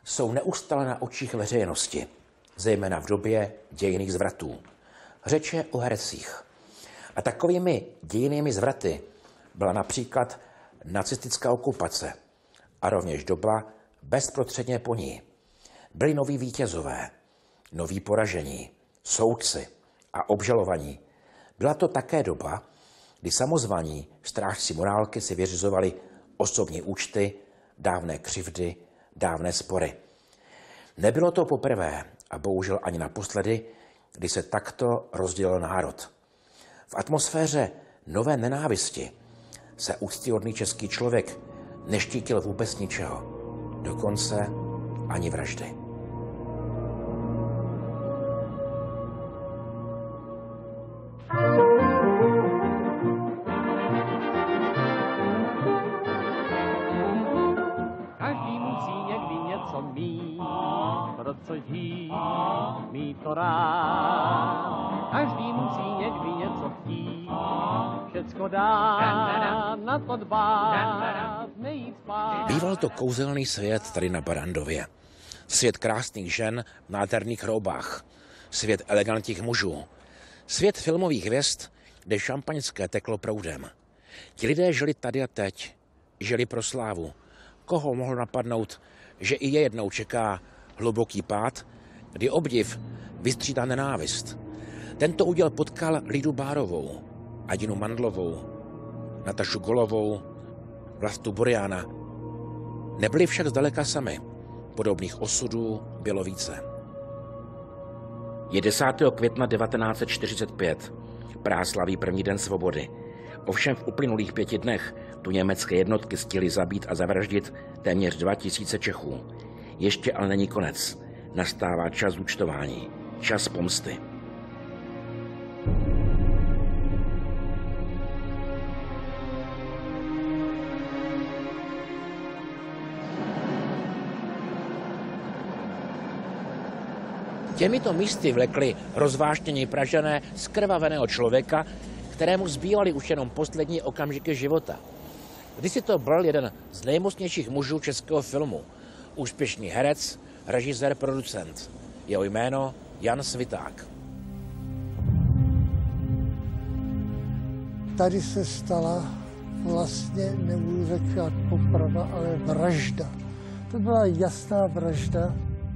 jsou neustále na očích veřejnosti, zejména v době dějinných zvratů. Řeč je o herecích. A takovými dějinnými zvraty byla například nacistická okupace a rovněž doba bezprostředně po ní. Byli noví vítězové, noví poražení, soudci a obžalovaní. Byla to také doba, kdy samozvaní strážci morálky si vyřizovali osobní účty, dávné křivdy, dávné spory. Nebylo to poprvé a bohužel ani naposledy, kdy se takto rozdělil národ. V atmosféře nové nenávisti se úctyhodný český člověk neštítil vůbec ničeho, dokonce ani vraždy. Každý musí někdy něco mít, protože mít to rád. Každý musí někdy něco chtít, všecko dá, na to dbát, nejít spát. Býval to kouzelný svět tady na Barrandově. Svět krásných žen v nádherných roubách. Svět elegantních mužů. Svět filmových hvězd, kde šampaňské teklo proudem. Ti lidé žili tady a teď. Žili pro slávu. Koho mohlo napadnout, že i je jednou čeká hluboký pád, kdy obdiv vystřídá nenávist. Tento úděl potkal Lidu Bárovou, Adinu Mandlovou, Natašu Golovou, Vlastu Buriana. Nebyli však zdaleka sami. Podobných osudů bylo více. Je 10. května 1945. Praha slaví první den svobody. Ovšem v uplynulých 5 dnech tu německé jednotky stihly zabít a zavraždit téměř 2000 Čechů. Ještě ale není konec. Nastává čas účtování. Čas pomsty. Těmito místy vlekli rozvášnění Pražané zkrvaveného člověka, kterému zbývaly už jenom poslední okamžiky života. Kdysi to byl jeden z nejmocnějších mužů českého filmu. Úspěšný herec, režisér, producent. Jeho jméno Jan Sviták. Tady se stala vlastně, nebudu říkat poprava, ale vražda. To byla jasná vražda.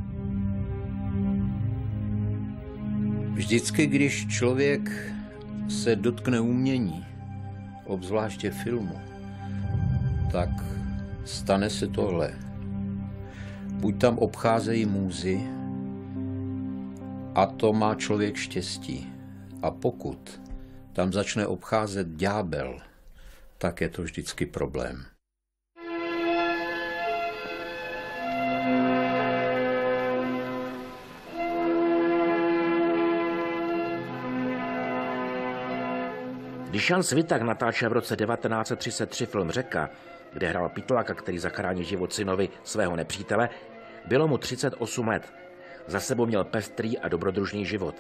Vždycky, když člověk se dotkne umění, obzvláště filmu, tak stane se tohle. Buď tam obcházejí můzy, a to má člověk štěstí. A pokud tam začne obcházet ďábel, tak je to vždycky problém. Když Jan Sviták natáčel v roce 1933 film Řeka, kde hrál pytláka, který zachrání život synovi svého nepřítele, bylo mu 38 let. Za sebou měl pestrý a dobrodružný život.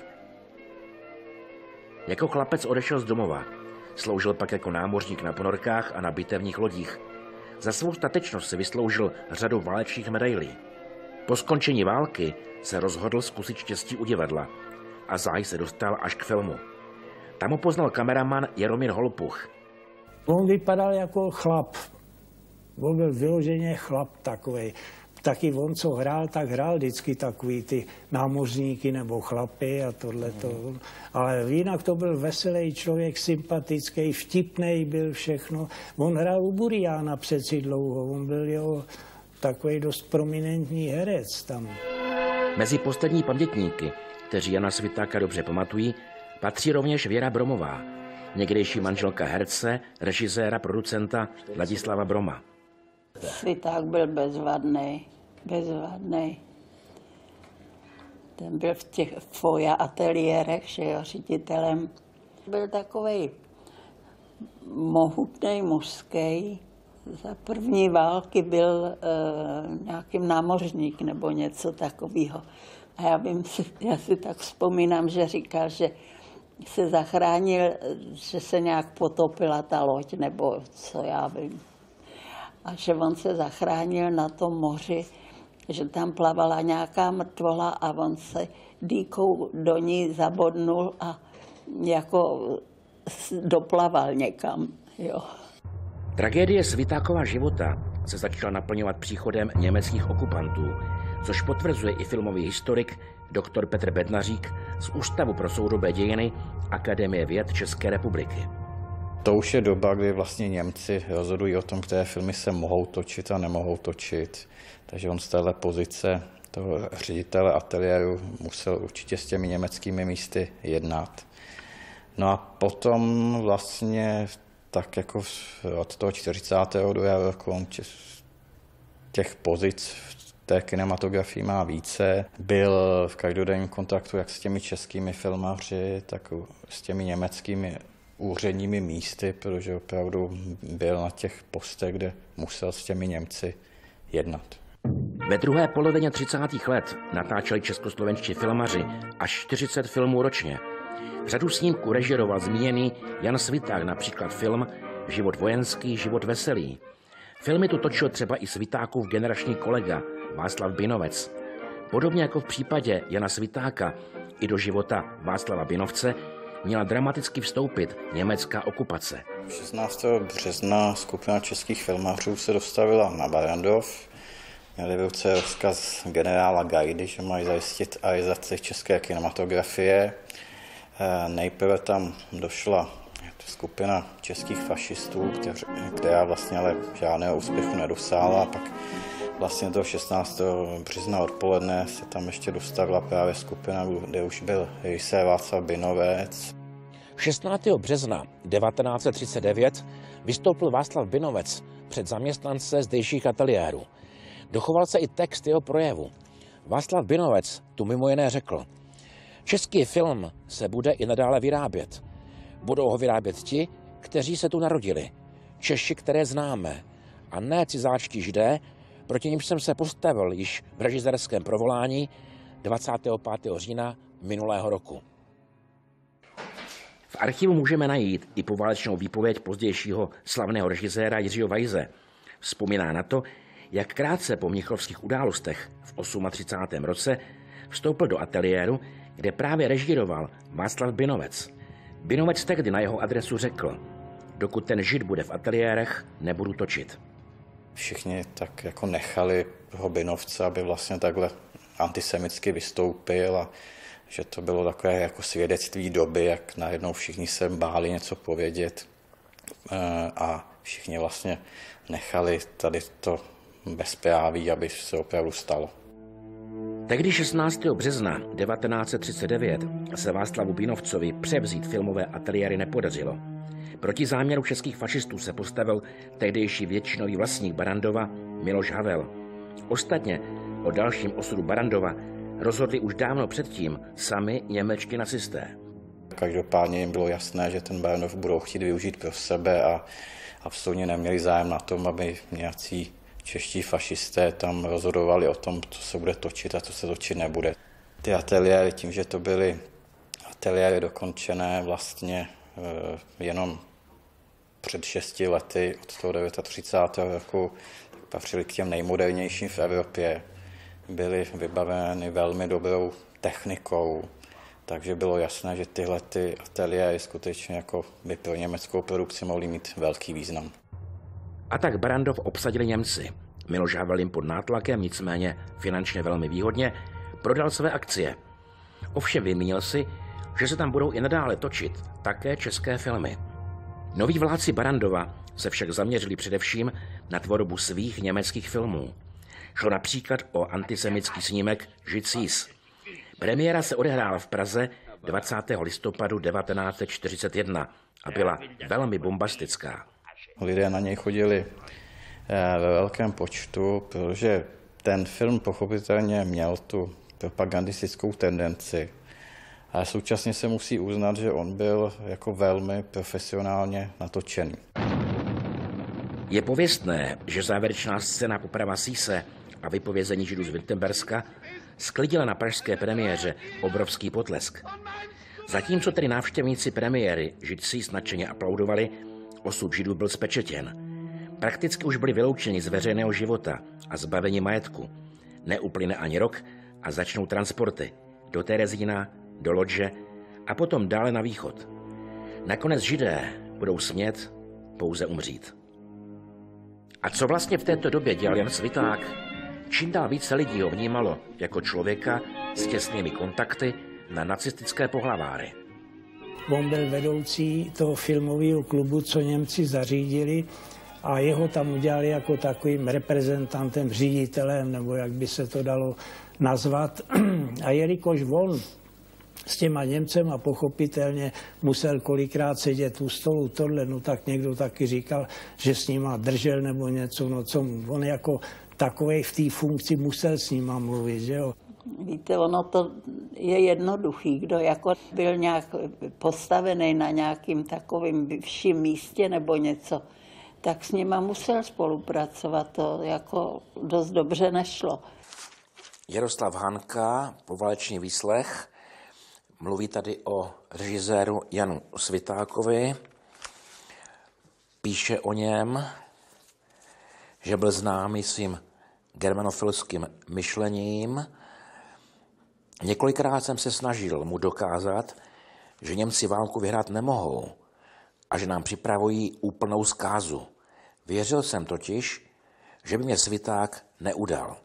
Jako chlapec odešel z domova. Sloužil pak jako námořník na ponorkách a na bitevních lodích. Za svou statečnost si vysloužil řadu válečných medailí. Po skončení války se rozhodl zkusit štěstí u divadla a záhy se dostal až k filmu. Tam ho poznal kameraman Jaromír Holpuch. On vypadal jako chlap. On byl vyloženě chlap takovej. Taky on, co hrál, tak hrál vždycky takový ty námořníky nebo chlapy a tohleto. Ale jinak to byl veselý člověk, sympatický, vtipnej byl všechno. On hrál u Buriana přeci dlouho. On byl takový dost prominentní herec tam. Mezi poslední pamětníky, kteří Jana Svitáka dobře pamatují, patří rovněž Věra Bromová, někdejší manželka herce, režiséra, producenta Ladislava Broma. Sviták byl bezvadný. Ten byl v těch FOIA ateliérech, že jo, ředitelem. Byl takovej mohutnej, mužský. Za první války byl nějaký námořník nebo něco takového. A já si tak vzpomínám, že říkal, že se zachránil, že se nějak potopila ta loď, nebo co já vím. A že on se zachránil na tom moři že tam plavala nějaká mrtvola a on se dýkou do ní zabodnul a jako doplaval někam. Jo. Tragédie Svitákova života se začala naplňovat příchodem německých okupantů, což potvrzuje i filmový historik dr. Petr Bednařík z Ústavu pro soudobé dějiny Akademie věd České republiky. To už je doba, kdy vlastně Němci rozhodují o tom, které filmy se mohou točit a nemohou točit. Takže on z téhle pozice toho ředitele ateliéru musel určitě s těmi německými místy jednat. No a potom vlastně tak jako od toho 42. roku on těch pozic v té kinematografii má více. Byl v každodenním kontaktu jak s těmi českými filmaři, tak s těmi německými úředními místy, protože opravdu byl na těch postech, kde musel s těmi Němci jednat. Ve druhé polovině 30. let natáčeli českoslovenští filmaři až 40 filmů ročně. Řadu snímků režíroval zmíněný Jan Sviták, například film Život vojenský, život veselý. Filmy tu točil třeba i Svitákův generační kolega Václav Binovec. Podobně jako v případě Jana Svitáka, i do života Václava Binovce měla dramaticky vstoupit německá okupace. 16. března skupina českých filmařů se dostavila na Barrandov. Měli v ruce rozkaz generála Gajdy, že mají zajistit arizaci české kinematografie. Nejprve tam došla skupina českých fašistů, která vlastně ale žádného úspěchu nedosáhla. A pak vlastně toho 16. března odpoledne se tam ještě dostavila právě skupina, kde už byl režisér Václav Binovec. 16. března 1939 vystoupil Václav Binovec před zaměstnance zdejších ateliérů. Dochoval se i text jeho projevu. Václav Binovec tu mimo jiné řekl: český film se bude i nadále vyrábět. Budou ho vyrábět ti, kteří se tu narodili. Češi, které známe. A ne cizáčtí Židé, proti nimž jsem se postavil již v režisérském provolání 25. října minulého roku. V archivu můžeme najít i poválečnou výpověď pozdějšího slavného režiséra Jiřího Weise. Vzpomíná na to, jak krátce po mnichovských událostech v 38. roce vstoupil do ateliéru, kde právě režíroval Václav Binovec. Binovec tehdy na jeho adresu řekl: dokud ten Žid bude v ateliérech, nebudu točit. Všichni tak jako nechali toho Binovce, aby vlastně takhle antisemicky vystoupil a že to bylo takové jako svědectví doby, jak najednou všichni se báli něco povědět a všichni vlastně nechali tady to bezpráví, aby se opravdu stalo. Tehdy 16. března 1939 se Václavu Binovcovi převzít filmové ateliéry nepodařilo. Proti záměru českých fašistů se postavil tehdejší většinový vlastník Barrandova Miloš Havel. Ostatně o dalším osudu Barrandova rozhodli už dávno předtím sami němečtí nacisté. Každopádně jim bylo jasné, že ten Barrandov budou chtít využít pro sebe a absolutně neměli zájem na tom, aby nějací čeští fašisté tam rozhodovali o tom, co se bude točit a co se točit nebude. Ty ateliéry, tím, že to byly ateliéry dokončené vlastně jenom před 6 lety, od toho 39. roku, patřili k těm nejmodernějším v Evropě. Byly vybaveny velmi dobrou technikou, takže bylo jasné, že tyhle ty ateliéry skutečně jako by pro německou produkci mohly mít velký význam. A tak Barrandov obsadili Němci. Miloš Havel jim pod nátlakem, nicméně finančně velmi výhodně, prodal své akcie. Ovšem vymínil si, že se tam budou i nadále točit také české filmy. Noví vládci Barrandova se však zaměřili především na tvorbu svých německých filmů. Šlo například o antisemický snímek Žid Sis. Premiéra se odehrála v Praze 20. listopadu 1941 a byla velmi bombastická. Lidé na něj chodili ve velkém počtu, protože ten film pochopitelně měl tu propagandistickou tendenci. Ale současně se musí uznat, že on byl jako velmi profesionálně natočený. Je pověstné, že závěrečná scéna poprava Sise a vypovězení Židů z Wittenberska sklidila na pražské premiéře obrovský potlesk. Zatímco tedy návštěvníci premiéry Žid Sis nadšeně aplaudovali, osud Židů byl zpečetěn. Prakticky už byli vyloučeni z veřejného života a zbaveni majetku. Neuplyne ani rok a začnou transporty do Terezína, do Lodže a potom dále na východ. Nakonec Židé budou smět pouze umřít. A co vlastně v této době dělal Jan Sviták? Čím dál více lidí ho vnímalo jako člověka s těsnými kontakty na nacistické pohlaváry. On byl vedoucí toho filmového klubu, co Němci zařídili, a jeho tam udělali jako takovým reprezentantem, ředitelem, nebo jak by se to dalo nazvat. A jelikož on s těma Němcema pochopitelně musel kolikrát sedět u stolu, tohle, no tak někdo taky říkal, že s nima držel nebo něco, no co on jako takovej v té funkci musel s nima mluvit, že jo. Víte, ono to je jednoduchý, kdo jako byl nějak postavený na nějakým takovým vyšším místě nebo něco, tak s nima musel spolupracovat, to jako dost dobře nešlo. Jaroslav Hanka, poválečný výslech, mluví tady o režiséru Janu Svitákovi, píše o něm, že byl známý svým germanofilským myšlením. Několikrát jsem se snažil mu dokázat, že Němci válku vyhrát nemohou a že nám připravují úplnou zkázu. Věřil jsem totiž, že by mě Sviták neudal.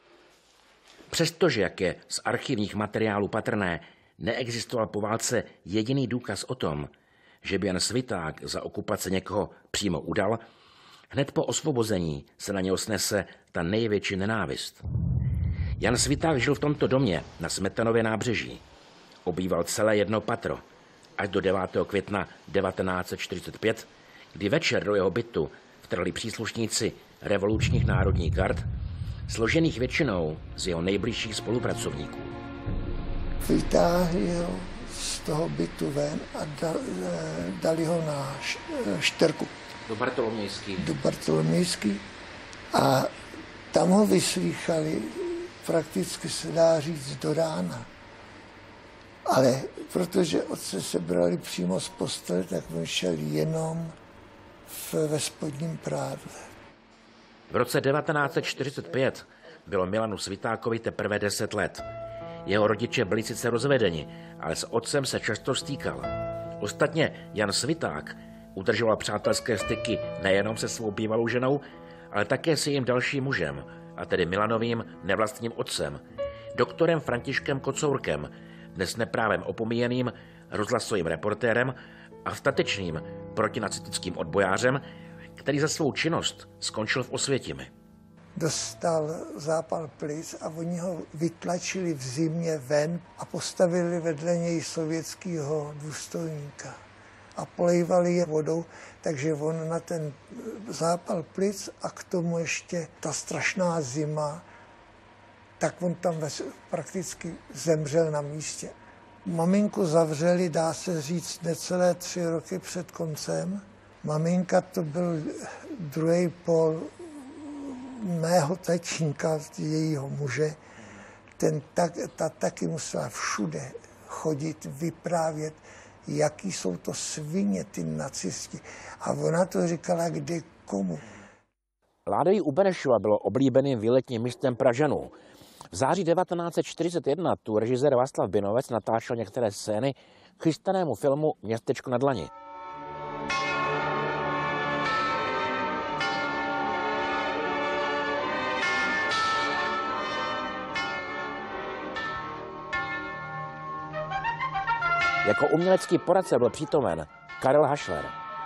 Přestože, jak je z archivních materiálů patrné, neexistoval po válce jediný důkaz o tom, že by Jan Sviták za okupace někoho přímo udal, hned po osvobození se na něho snese ta největší nenávist. Jan Sviták žil v tomto domě na Smetanově nábřeží. Obýval celé jedno patro až do 9. května 1945, kdy večer do jeho bytu vtrhli příslušníci revolučních národních gard, složených většinou z jeho nejbližších spolupracovníků. Vytáhli ho z toho bytu ven a dali ho na Šterku. Do Bartolomějský. A tam ho vyslýchali, prakticky se dá říct, do rána. Ale protože otce se brali přímo z postele, tak on šel jenom ve spodním prádle. V roce 1945 bylo Milanu Svitákovi teprve 10 let. Jeho rodiče byli sice rozvedeni, ale s otcem se často stýkal. Ostatně Jan Sviták udržoval přátelské styky nejenom se svou bývalou ženou, ale také s jejím dalším mužem, a tedy Milanovým nevlastním otcem, doktorem Františkem Kocourkem, dnes neprávem opomíjeným rozhlasovým reportérem a statečným protinacistickým odbojářem, který za svou činnost skončil v Osvětimi. Dostal zápal plic a oni ho vytlačili v zimě ven a postavili vedle něj sovětského důstojníka. A polejvali je vodou, takže on na ten zápal plic a k tomu ještě ta strašná zima, tak on tam prakticky zemřel na místě. Maminku zavřeli, dá se říct, necelé 3 roky před koncem. Maminka to byl druhý pol mého tatínka, jejího muže. Ta taky musela všude chodit, vyprávět, jaký jsou to svině, ty nacisti. A ona to říkala kde komu. Ládojí u Benešova bylo oblíbeným výletním místem Pražanů. V září 1941 tu režisér Václav Binovec natáčel některé scény k chystanému filmu Městečko na dlani. Jako umělecký poradce byl přítomen Karel Hašler.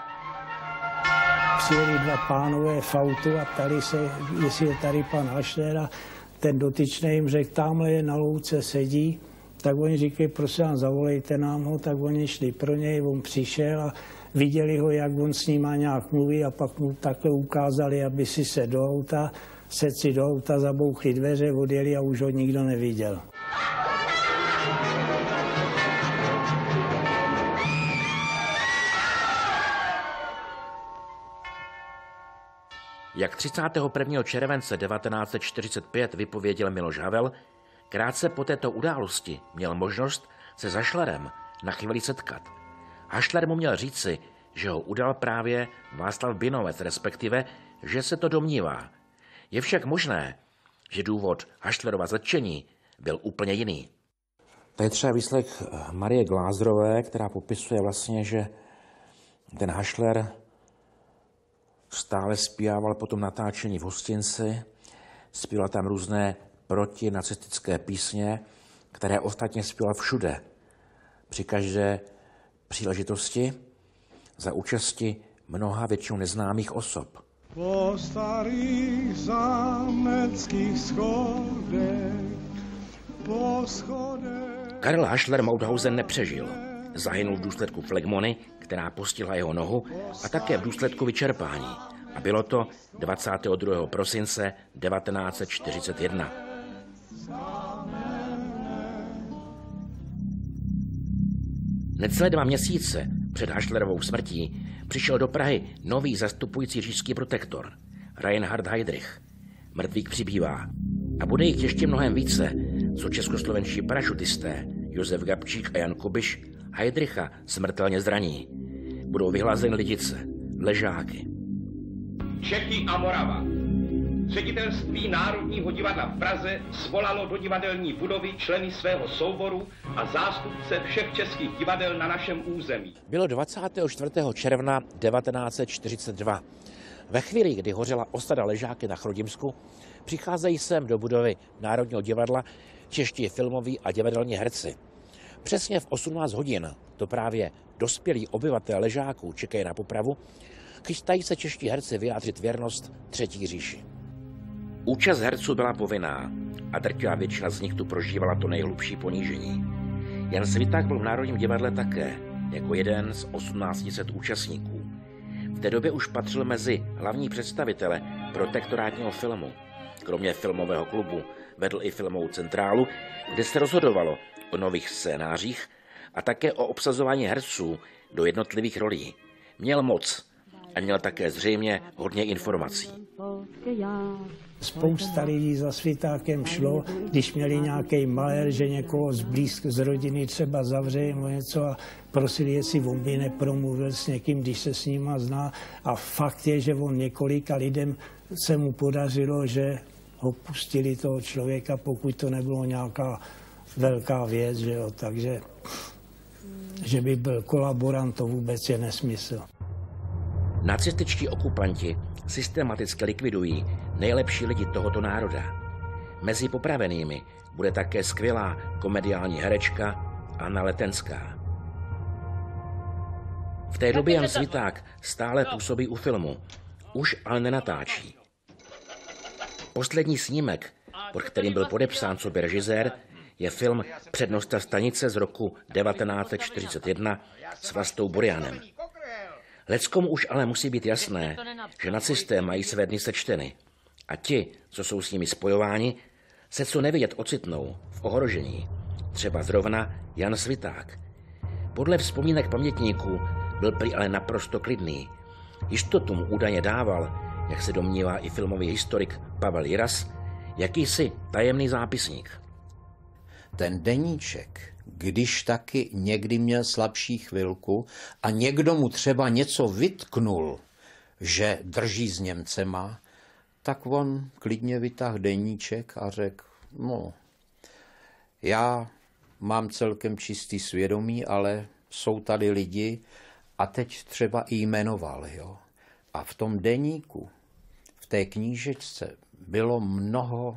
Přijeli 2 pánové v autu a ptali se, jestli je tady pan Hašler, a ten dotyčný jim řekl, tamhle je na louce sedí, tak oni říkají, prosím vám, zavolejte nám ho, tak oni šli pro něj, on přišel a viděli ho, jak on s nima nějak mluví, a pak mu takhle ukázali, aby si se do auta, sedl si do auta, zabouchli dveře, odjeli a už ho nikdo neviděl. Jak 31. července 1945 vypověděl Miloš Havel, krátce po této události měl možnost se s Hašlerem na chvíli setkat. Hašler mu měl říci, že ho udal právě Václav Binovec, respektive, že se to domnívá. Je však možné, že důvod Hašlerova zatčení byl úplně jiný. To je třeba výslech Marie Glázerové, která popisuje vlastně, že ten Hašler stále zpívával po tom natáčení v hostinci, zpíval tam různé protinacistické písně, které ostatně zpíval všude, při každé příležitosti, za účasti mnoha většinou neznámých osob. Po starých zámeckých schodech, po schodech... Karel Hašler Mauthausen nepřežil. Zahynul v důsledku flegmony, která postihla jeho nohu, a také v důsledku vyčerpání. A bylo to 22. prosince 1941. Necelé 2 měsíce před Hašlerovou smrtí přišel do Prahy nový zastupující říšský protektor, Reinhard Heydrich. Mrtvých přibývá. A bude jich ještě mnohem více, co českoslovenští parašutisté Josef Gabčík a Jan Kubiš Heydricha smrtelně zraní. Budou vyhlazeny Lidice, Ležáky. Čechy a Morava. Ředitelství Národního divadla v Praze svolalo do divadelní budovy členy svého souboru a zástupce všech českých divadel na našem území. Bylo 24. června 1942. Ve chvíli, kdy hořela osada Ležáky na Chrudimsku, přicházejí sem do budovy Národního divadla čeští filmoví a divadelní herci. Přesně v 18 hodin to právě dospělí obyvatelé Ležáků čekají na popravu, chystají se čeští herci vyjádřit věrnost Třetí říši. Účast herců byla povinná a drtivá většina z nich tu prožívala to nejhlubší ponížení. Jan Sviták byl v Národním divadle také, jako jeden z 1800 účastníků. V té době už patřil mezi hlavní představitele protektorátního filmu. Kromě filmového klubu vedl i filmovou centrálu, kde se rozhodovalo o nových scénářích a také o obsazování herců do jednotlivých rolí. Měl moc a měl také zřejmě hodně informací. Spousta lidí za Svitákem šlo, když měli nějaký malér, že někoho z rodiny třeba zavře nebo něco a prosili, jestli on by nepromluvil s někým, když se s nima zná. A fakt je, že on několika lidem se mu podařilo, že ho pustili toho člověka, pokud to nebylo nějaká velká věc, že jo. Takže, že by byl kolaborant, to vůbec je nesmysl. Nacističtí okupanti systematicky likvidují nejlepší lidi tohoto národa. Mezi popravenými bude také skvělá komediální herečka Anna Letenská. V té době Jan Sviták stále působí u filmu, už ale nenatáčí. Poslední snímek, pod kterým byl podepsán coby režisér, je film Přednosta stanice z roku 1941 s Vlastou Burianem. Leckomu už ale musí být jasné, že nacisté mají své dny sečteny a ti, co jsou s nimi spojováni, se co nevidět ocitnou v ohrožení. Třeba zrovna Jan Sviták. Podle vzpomínek pamětníků byl prý ale naprosto klidný. Jistotu mu údajně dával, jak se domnívá i filmový historik Pavel Jiras, jakýsi tajemný zápisník. Ten deníček, když taky někdy měl slabší chvilku a někdo mu třeba něco vytknul, že drží s Němcema, tak on klidně vytáhl deníček a řekl, no, já mám celkem čistý svědomí, ale jsou tady lidi a teď třeba i jmenoval, jo. A v tom deníku, v té knížečce bylo mnoho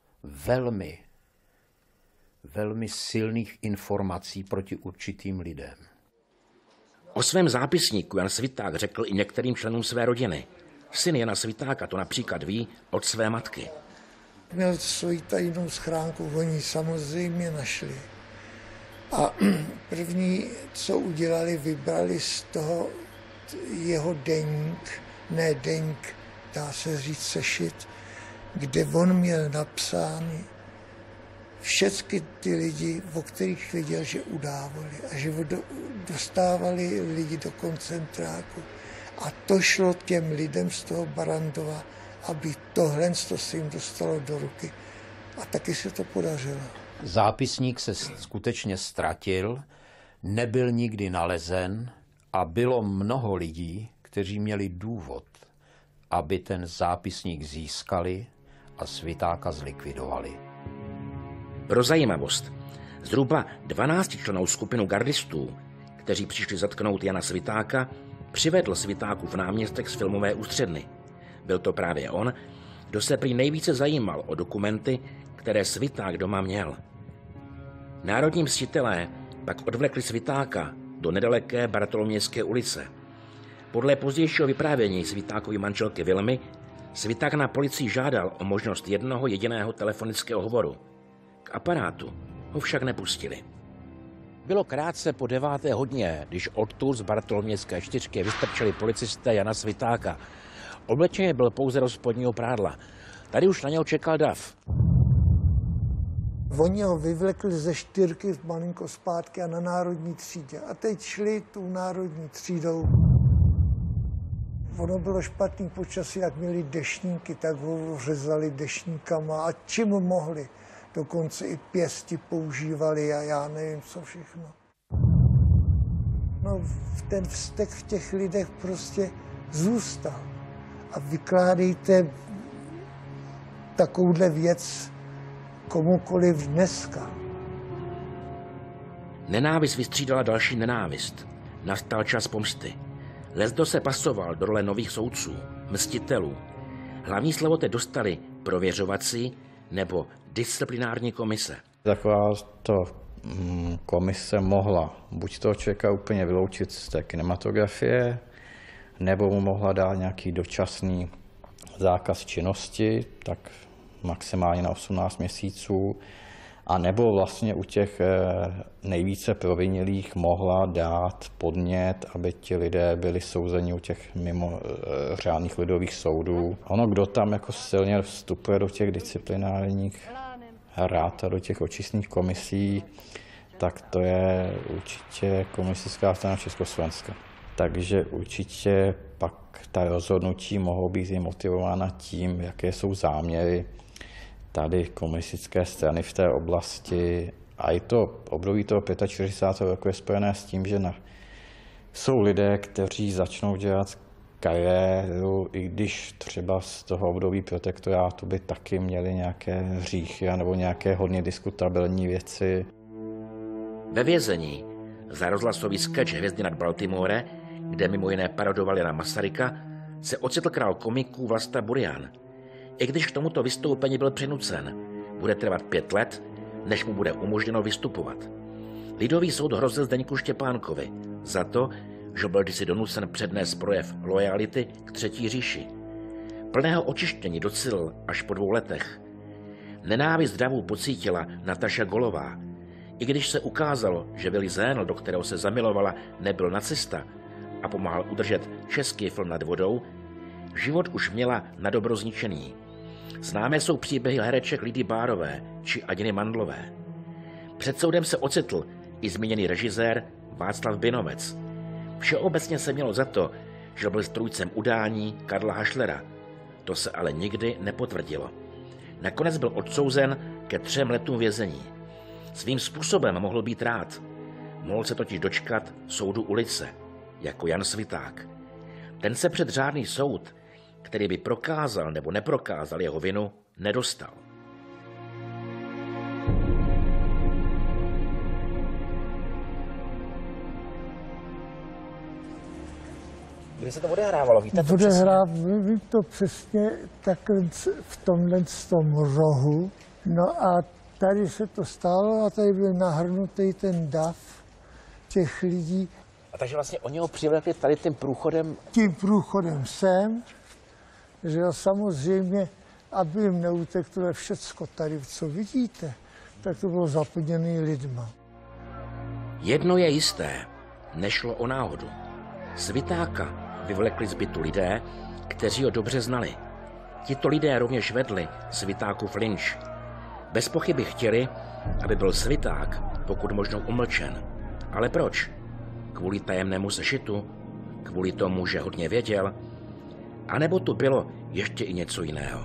velmi silných informací proti určitým lidem. O svém zápisníku Jan Sviták řekl i některým členům své rodiny. Syn Jana Svitáka to například ví od své matky. Měl svoji tajnou schránku, oni samozřejmě našli. A první, co udělali, vybrali z toho jeho deník, ne deník, dá se říct sešit, kde on měl napsány všechny ty lidi, o kterých věděl, že udávali a že dostávali lidi do koncentráku. A to šlo těm lidem z toho Barrandova, aby tohle se jim dostalo do ruky. A taky se to podařilo. Zápisník se skutečně ztratil, nebyl nikdy nalezen a bylo mnoho lidí, kteří měli důvod, aby ten zápisník získali a Svitáka zlikvidovali. Pro zajímavost, zhruba 12člennou skupinu gardistů, kteří přišli zatknout Jana Svitáka, přivedl Svitákův náměstek z filmové ústředny. Byl to právě on, kdo se prý nejvíce zajímal o dokumenty, které Sviták doma měl. Národní mstitelé pak odvlekli Svitáka do nedaleké Bartolomějské ulice. Podle pozdějšího vyprávění Svitákovy manželky Vilmy Sviták na policii žádal o možnost jednoho jediného telefonického hovoru. K aparátu ho však nepustili. Bylo krátce po 9. hodině, když odtud z Bartolomějské 4 vystrčili policisté Jana Svitáka. Oblečený byl pouze do spodního prádla. Tady už na něho čekal dav. Oni ho vyvlekli ze 4 malinko zpátky a na Národní třídě. A teď šli tou Národní třídou. Ono bylo špatný počasí, jak měli deštníky, tak ho řezali deštníkama a čím mohli. Dokonce i pěsti používali a já nevím, co všechno. No, ten vztek v těch lidech prostě zůstal. A vykládejte takovouhle věc komukoliv dneska. Nenávist vystřídala další nenávist. Nastal čas pomsty. Leckdo se pasoval do role nových soudců, mstitelů. Hlavní slovo teď dostali prověřovací nebo disciplinární komise. Taková to komise mohla buď toho člověka úplně vyloučit z té kinematografie, nebo mu mohla dát nějaký dočasný zákaz činnosti, tak maximálně na 18 měsíců, a nebo vlastně u těch nejvíce provinilých mohla dát podnět, aby ti lidé byli souzeni u těch mimo řádných lidových soudů. Ono, kdo tam jako silně vstupuje do těch disciplinárních rád a do těch očistných komisí, tak to je určitě Komunistická strana Československa. Takže určitě pak ta rozhodnutí mohou být i motivována tím, jaké jsou záměry tady komunistické strany v té oblasti. A i to období toho 45. roku je spojené s tím, že jsou lidé, kteří začnou dělat kariéru, i když třeba z toho období protektorátu by taky měli nějaké hříchy nebo nějaké hodně diskutabilní věci. Ve vězení za rozhlasový sketch Hvězdy nad Baltimore, kde mimo jiné parodoval Jana Masaryka, se ocitl král komiků Vlasta Burian. I když k tomuto vystoupení byl přinucen, bude trvat 5 let, než mu bude umožněno vystupovat. Lidový soud hrozil Zdeňku Štěpánkovi za to, že byl kdysi donucen přednést projev loajality k Třetí říši. Plného očištění docílil až po 2 letech. Nenávist davu pocítila Nataša Golová. I když se ukázalo, že Willy Zénl, do kterého se zamilovala, nebyl nacista a pomáhal udržet český film nad vodou, život už měla na dobro zničený. Známé jsou příběhy hereček Lidy Bárové či Adiny Mandlové. Před soudem se ocitl i zmíněný režisér Václav Binovec. Všeobecně se mělo za to, že byl strůjcem udání Karla Hašlera. To se ale nikdy nepotvrdilo. Nakonec byl odsouzen ke 3 letům vězení. Svým způsobem mohl být rád. Mohl se totiž dočkat soudu ulice, jako Jan Sviták. Ten se před řádný soud, který by prokázal nebo neprokázal jeho vinu, nedostal. Kdy se to odehrávalo? Víte to přesně? Vím to přesně takhle v tomhle rohu. No a tady se to stalo a tady byl nahrnutý ten dav těch lidí. A takže vlastně oni ho přivlekli tady tím průchodem? Tím průchodem sem, že samozřejmě, aby jim neuteklo tohle všecko tady, co vidíte, tak to bylo zaplněné lidma. Jedno je jisté, nešlo o náhodu. Svitáka vyvlekli z bytu lidé, kteří ho dobře znali. Tito lidé rovněž vedli Svitákův lynč. Bez pochyby chtěli, aby byl Sviták pokud možno umlčen. Ale proč? Kvůli tajemnému sešitu? Kvůli tomu, že hodně věděl? A nebo tu bylo ještě i něco jiného?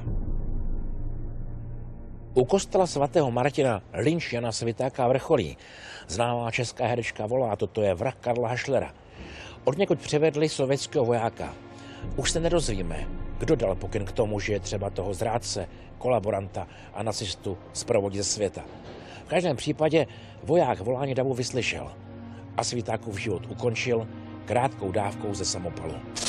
U kostela svatého Martina lynč Jana Svitáka vrcholí. Známá česká herečka volá, toto je vrah Karla Hašlera. Odněkud přivedli sovětského vojáka. Už se nedozvíme, Kdo dal pokyn k tomu, že je třeba toho zrádce, kolaboranta a nacistu zprovodit ze světa? V každém případě voják volání davu vyslyšel a Svitákův život ukončil krátkou dávkou ze samopalu.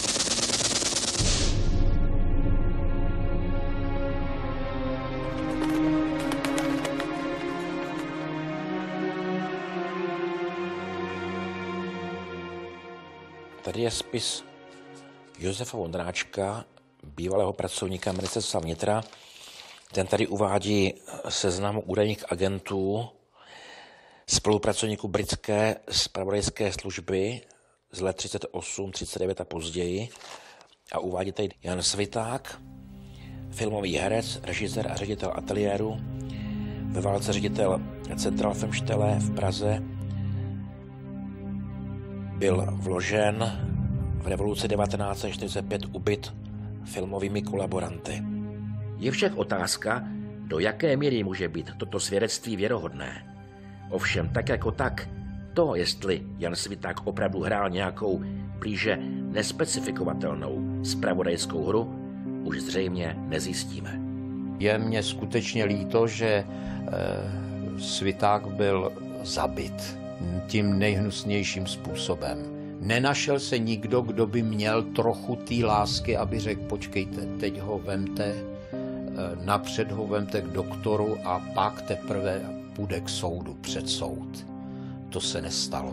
Tady je spis Josefa Vondráčka, bývalého pracovníka ministerstva vnitra. Ten tady uvádí seznam údajných agentů, spolupracovníků britské zpravodajské služby z let 38, 39 a později. A uvádí tady Jan Sviták, filmový herec, režisér a ředitel ateliéru, ve válce ředitel Zentralfilmstelle v Praze, byl vložen v revoluci 1945 ubyt filmovými kolaboranty. Je však otázka, do jaké míry může být toto svědectví věrohodné. Ovšem, tak jako tak, to, jestli Jan Sviták opravdu hrál nějakou blíže nespecifikovatelnou zpravodajskou hru, už zřejmě nezjistíme. Je mně skutečně líto, že Sviták byl zabit tím nejhnusnějším způsobem. Nenašel se nikdo, kdo by měl trochu té lásky, aby řekl, počkejte, teď ho vemte, napřed ho vemte k doktoru a pak teprve půjde k soudu, před soud. To se nestalo.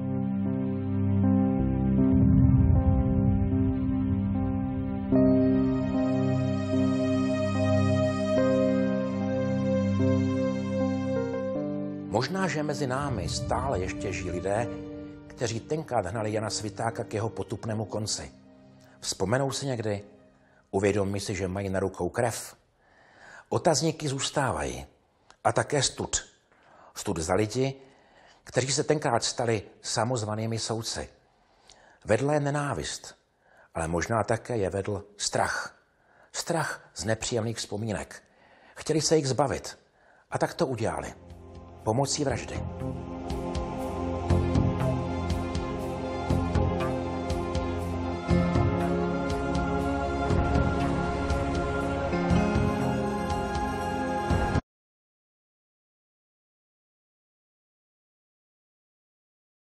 Možná, že mezi námi stále ještě žijí lidé, kteří tenkrát hnali Jana Svitáka k jeho potupnému konci. Vzpomenou si někdy? Uvědomí si, že mají na rukou krev? Otazníky zůstávají. A také stud. Stud za lidi, kteří se tenkrát stali samozvanými soudci. Vedla je nenávist, ale možná také je vedl strach. Strach z nepříjemných vzpomínek. Chtěli se jich zbavit a tak to udělali. Pomocí vraždy.